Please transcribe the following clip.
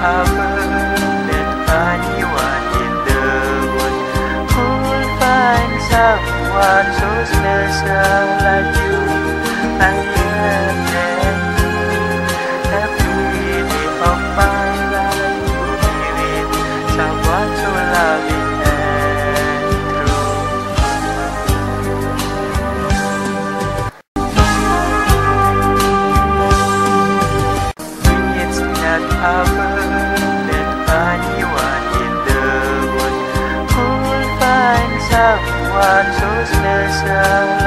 ever that anyone in the world could find someone so special like you. I am every day of my life to be with someone so loving and true. It's not ever that anyone in the world could find someone so special